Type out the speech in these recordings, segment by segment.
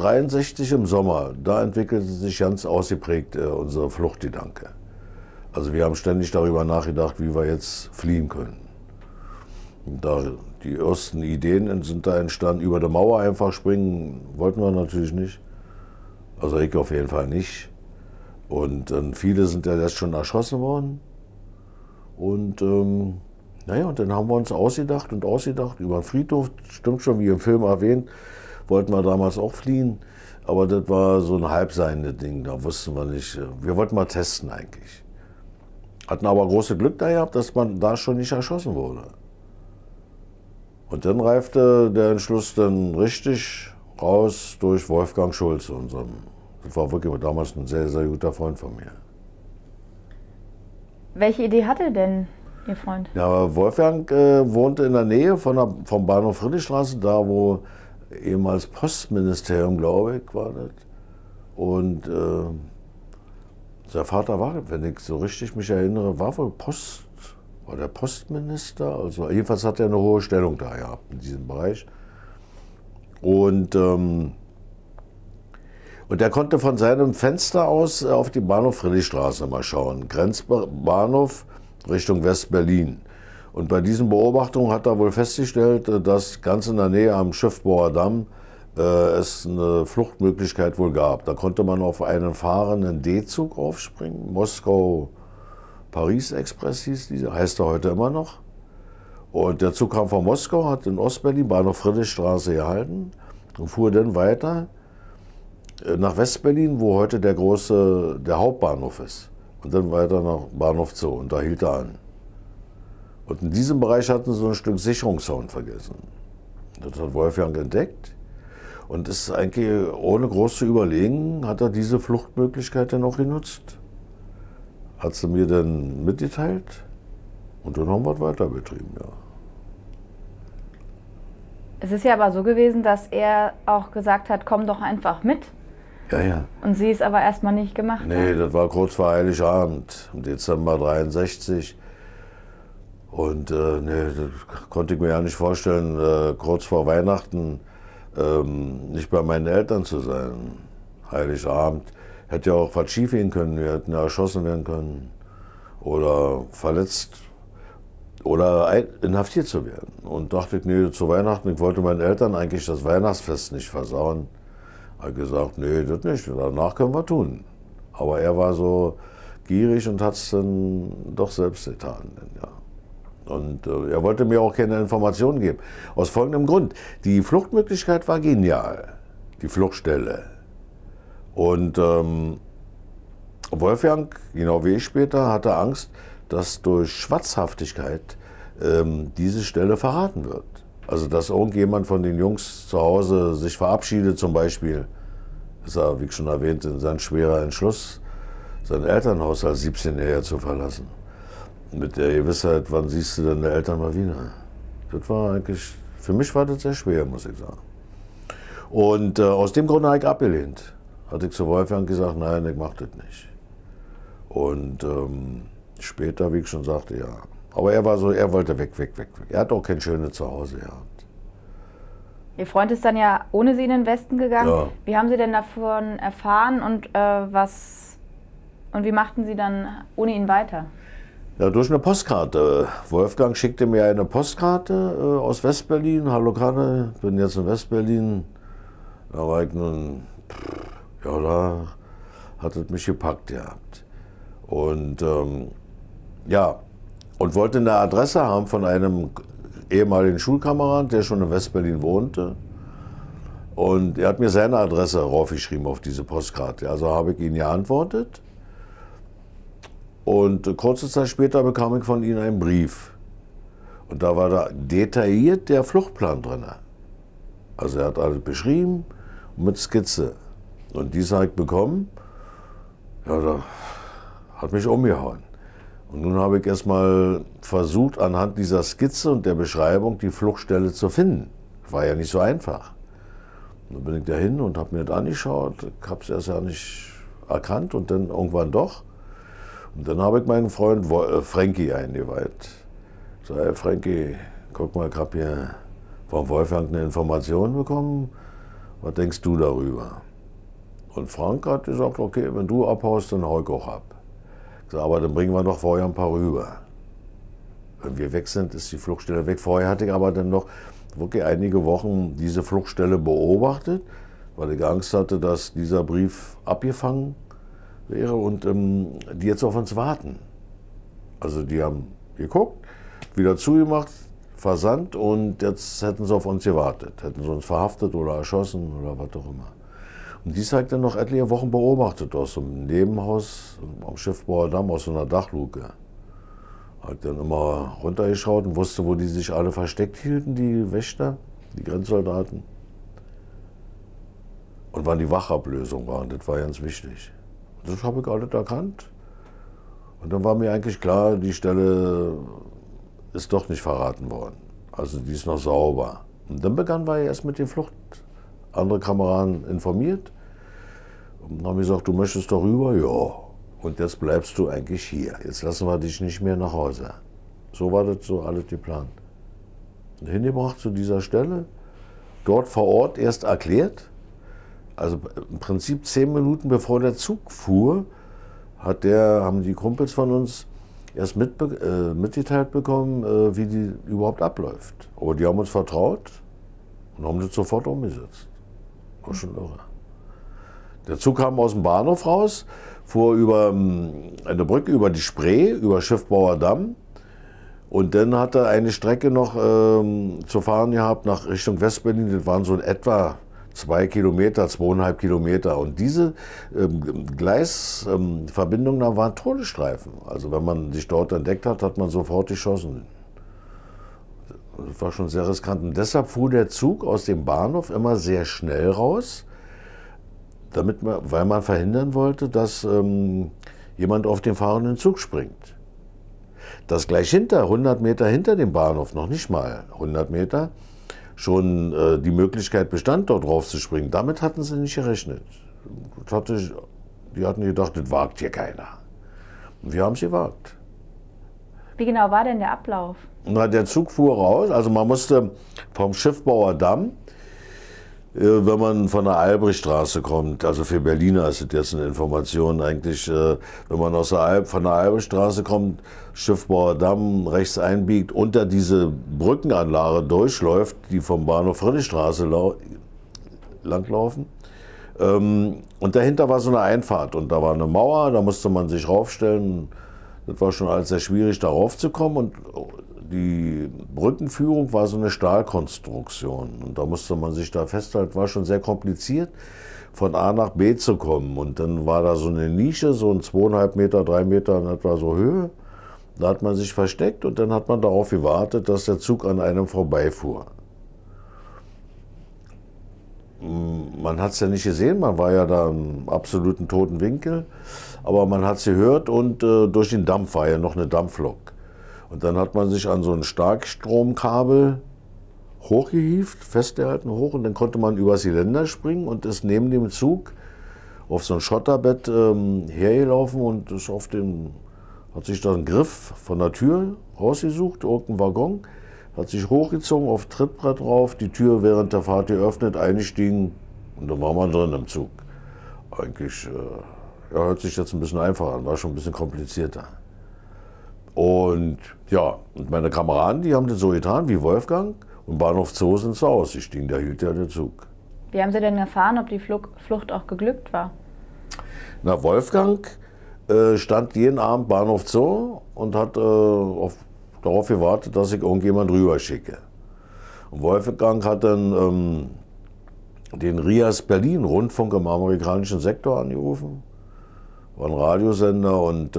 1963 im Sommer, da entwickelte sich ganz ausgeprägt unser Fluchtgedanke. Also wir haben ständig darüber nachgedacht, wie wir jetzt fliehen können. Und da die ersten Ideen sind da entstanden, über die Mauer einfach springen, wollten wir natürlich nicht. Also ich auf jeden Fall nicht. Und viele sind ja jetzt schon erschossen worden. Und naja, und dann haben wir uns ausgedacht und ausgedacht, über den Friedhof, stimmt schon, wie im Film erwähnt, wollten wir damals auch fliehen. Aber das war so ein halbseiendes Ding, da wussten wir nicht. Wir wollten mal testen eigentlich. Hatten aber große Glück da gehabt, dass man da schon nicht erschossen wurde. Und dann reifte der Entschluss dann richtig raus durch Wolfgang Schulz, das war wirklich damals ein sehr, sehr guter Freund von mir. Welche Idee hatte denn Ihr Freund? Ja, Wolfgang wohnte in der Nähe vom Bahnhof Friedrichstraße, da wo ehemals Postministerium, glaube ich, war das. Und sein Vater war, wenn ich so richtig mich erinnere, war der Postminister. Also jedenfalls hat er eine hohe Stellung da gehabt in diesem Bereich. Und er konnte von seinem Fenster aus auf die Bahnhof Friedrichstraße mal schauen. Grenzbahnhof Richtung West-Berlin. Und bei diesen Beobachtungen hat er wohl festgestellt, dass ganz in der Nähe am Schiffbauer Damm es eine Fluchtmöglichkeit wohl gab. Da konnte man auf einen fahrenden D-Zug aufspringen. Moskau-Paris-Express hieß dieser, heißt er heute immer noch. Und der Zug kam von Moskau, hat in Ostberlin Bahnhof Friedrichstraße gehalten und fuhr dann weiter nach Westberlin, wo heute der Hauptbahnhof ist. Und dann weiter nach Bahnhof Zoo. Und da hielt er an. Und in diesem Bereich hatten sie so ein Stück Sicherungszaun vergessen. Das hat Wolfgang entdeckt. Und ist eigentlich ohne groß zu überlegen, hat er diese Fluchtmöglichkeit dann auch genutzt. Hat sie mir dann mitgeteilt. Und dann haben wir es weiter betrieben, ja. Es ist ja aber so gewesen, dass er auch gesagt hat, komm doch einfach mit. Ja, ja. Und Sie es aber erstmal nicht gemacht haben? Nee, das war kurz vor Heiligabend, im Dezember 63. Und nee, das konnte ich mir ja nicht vorstellen, kurz vor Weihnachten nicht bei meinen Eltern zu sein. Heiligabend. Hätte ja auch was schief gehen können, wir hätten ja erschossen werden können. Oder verletzt oder inhaftiert zu werden. Und dachte ich, nee, zu Weihnachten, ich wollte meinen Eltern eigentlich das Weihnachtsfest nicht versauen. Hat gesagt, nee, das nicht, danach können wir tun. Aber er war so gierig und hat es dann doch selbst getan. Ja. Und er wollte mir auch keine Informationen geben. Aus folgendem Grund, die Fluchtmöglichkeit war genial, die Fluchtstelle. Und Wolfgang, genau wie ich später, hatte Angst, dass durch Schwatzhaftigkeit diese Stelle verraten wird. Also dass irgendjemand von den Jungs zu Hause sich verabschiedet zum Beispiel. Das war, wie ich schon erwähnt, ein schwerer Entschluss, sein Elternhaus als 17-Jähriger zu verlassen. Mit der Gewissheit, wann siehst du deine Eltern mal wieder? Das war eigentlich, für mich war das sehr schwer, muss ich sagen. Und aus dem Grund habe ich abgelehnt. Hatte ich zu Wolfgang gesagt, nein, ich mache das nicht. Und später, wie ich schon sagte, ja. Aber er war so, er wollte weg. Er hat auch kein schönes Zuhause gehabt. Ihr Freund ist dann ja ohne Sie in den Westen gegangen. Ja. Wie haben Sie denn davon erfahren und wie machten Sie dann ohne ihn weiter? Ja, durch eine Postkarte. Wolfgang schickte mir eine Postkarte aus Westberlin. Hallo Kanne, bin jetzt in Westberlin. Da war ich nun, ja, da hat es mich gepackt gehabt. Und ja, und wollte eine Adresse haben von einem ehemaligen Schulkameraden, der schon in Westberlin wohnte. Und er hat mir seine Adresse raufgeschrieben auf diese Postkarte. Also habe ich ihm geantwortet. Und kurze Zeit später bekam ich von ihm einen Brief. Und da war da detailliert der Fluchtplan drin. Also er hat alles beschrieben mit Skizze. Und dies habe ich bekommen. Ja, da hat mich umgehauen. Und nun habe ich erstmal versucht, anhand dieser Skizze und der Beschreibung die Fluchtstelle zu finden. War ja nicht so einfach. Dann bin ich dahin und habe mir das angeschaut. Ich habe es erst ja nicht erkannt und dann irgendwann doch. Und dann habe ich meinen Freund Frankie eingeweiht. Ich sage, hey Frankie, guck mal, ich habe hier von Wolfgang eine Information bekommen. Was denkst du darüber? Und Frank hat gesagt, okay, wenn du abhaust, dann hau ich auch ab. Ich sag, aber dann bringen wir doch vorher ein paar rüber. Wenn wir weg sind, ist die Fluchtstelle weg. Vorher hatte ich aber dann noch wirklich einige Wochen diese Fluchtstelle beobachtet, weil ich Angst hatte, dass dieser Brief abgefangen wäre und die jetzt auf uns warten. Also die haben geguckt, wieder zugemacht, versandt und jetzt hätten sie auf uns gewartet. Hätten sie uns verhaftet oder erschossen oder was auch immer. Und dies habe ich dann noch etliche Wochen beobachtet aus so einem Nebenhaus am Schiffbauer Damm, aus so einer Dachluke. Habe ich dann immer runtergeschaut und wusste, wo die sich alle versteckt hielten, die Wächter, die Grenzsoldaten. Und wann die Wachablösung waren, das war ganz wichtig. Das habe ich alles erkannt. Und dann war mir eigentlich klar, die Stelle ist doch nicht verraten worden. Also die ist noch sauber. Und dann begann wir erst mit der Flucht. Andere Kameraden informiert. Und haben gesagt, du möchtest doch rüber? Ja. Und jetzt bleibst du eigentlich hier. Jetzt lassen wir dich nicht mehr nach Hause. So war das so alles geplant. Und hingebracht zu dieser Stelle, dort vor Ort erst erklärt. Also im Prinzip 10 Minuten bevor der Zug fuhr, haben die Kumpels von uns erst mitgeteilt bekommen, wie die überhaupt abläuft. Aber die haben uns vertraut und haben das sofort umgesetzt. War schon irre. Der Zug kam aus dem Bahnhof raus, fuhr über eine Brücke, über die Spree, über Schiffbauer Damm. Und dann hat er eine Strecke noch zu fahren gehabt nach Richtung Westberlin. Das waren so in etwa 2 Kilometer, 2,5 Kilometer. Und diese Gleisverbindungen, da waren Todesstreifen. Also wenn man sich dort entdeckt hat, hat man sofort geschossen. Das war schon sehr riskant. Und deshalb fuhr der Zug aus dem Bahnhof immer sehr schnell raus, weil man verhindern wollte, dass jemand auf den fahrenden Zug springt. Dass gleich 100 Meter hinter dem Bahnhof, noch nicht mal 100 Meter, schon die Möglichkeit bestand, dort drauf zu springen. Damit hatten sie nicht gerechnet. Die hatten gedacht, das wagt hier keiner. Und wir haben es gewagt. Wie genau war denn der Ablauf? Na, der Zug fuhr raus, also man musste vom Schiffbauer Damm, wenn man von der Albrechtstraße kommt, also für Berliner ist das jetzt eine Information eigentlich, wenn man von der Albrechtstraße kommt, Schiffbauer Damm rechts einbiegt, unter diese Brückenanlage durchläuft, die vom Bahnhof Friedrichstraße langlaufen. Und dahinter war so eine Einfahrt und da war eine Mauer, da musste man sich raufstellen. Das war schon alles sehr schwierig, da raufzukommen und die Brückenführung war so eine Stahlkonstruktion und da musste man sich da festhalten, war schon sehr kompliziert, von A nach B zu kommen. Und dann war da so eine Nische, so ein 2,5 Meter, 3 Meter in etwa so Höhe. Da hat man sich versteckt und dann hat man darauf gewartet, dass der Zug an einem vorbeifuhr. Man hat es ja nicht gesehen, man war ja da im absoluten toten Winkel, aber man hat es gehört und durch den Dampf war ja noch eine Dampflok. Und dann hat man sich an so ein Starkstromkabel hochgehievt, festgehalten hoch und dann konnte man übers Geländer springen und ist neben dem Zug auf so ein Schotterbett hergelaufen und ist hat sich da einen Griff von der Tür rausgesucht, irgendein Waggon, hat sich hochgezogen, auf Trittbrett drauf, die Tür während der Fahrt geöffnet, eingestiegen und dann war man drin im Zug. Eigentlich hört sich jetzt ein bisschen einfacher an, war schon ein bisschen komplizierter. Und ja, und meine Kameraden, die haben das so getan wie Wolfgang und Bahnhof Zoo sind sie ausgestiegen, da hielt ja der Zug. Wie haben Sie denn erfahren, ob die Flucht auch geglückt war? Na, Wolfgang stand jeden Abend Bahnhof Zoo und hat darauf gewartet, dass ich irgendjemand rüberschicke. Und Wolfgang hat dann den RIAS Berlin Rundfunk im amerikanischen Sektor angerufen, war ein Radiosender und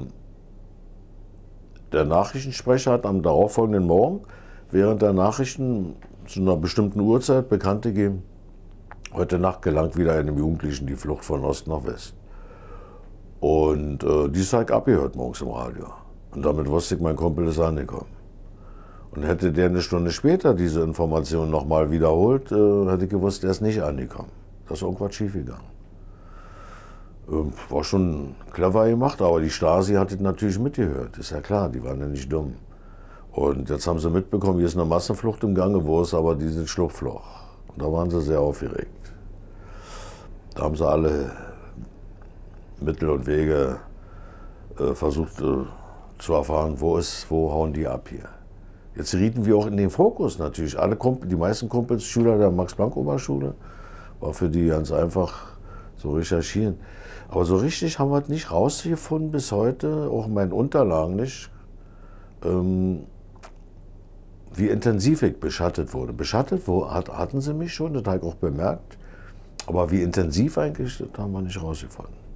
der Nachrichtensprecher hat am darauffolgenden Morgen während der Nachrichten zu einer bestimmten Uhrzeit bekannt gegeben, heute Nacht gelangt wieder einem Jugendlichen die Flucht von Ost nach West. Und dies habe ich abgehört morgens im Radio. Und damit wusste ich, mein Kumpel ist angekommen. Und hätte der eine Stunde später diese Information nochmal wiederholt, hätte ich gewusst, er ist nicht angekommen. Da ist irgendwas schiefgegangen. War schon clever gemacht, aber die Stasi hat das natürlich mitgehört. Ist ja klar, die waren ja nicht dumm. Und jetzt haben sie mitbekommen, hier ist eine Massenflucht im Gange, wo ist aber dieses Schlupfloch. Und da waren sie sehr aufgeregt. Da haben sie alle Mittel und Wege versucht zu erfahren, wo hauen die ab hier. Jetzt rieten wir auch in den Fokus natürlich. Alle Kumpel, die meisten Kumpels, Schüler der Max-Planck-Oberschule, war für die ganz einfach so recherchieren. Aber so richtig haben wir es nicht rausgefunden bis heute, auch in meinen Unterlagen nicht, wie intensiv ich beschattet wurde. Beschattet hatten sie mich schon, das habe ich auch bemerkt. Aber wie intensiv eigentlich, das haben wir nicht rausgefunden.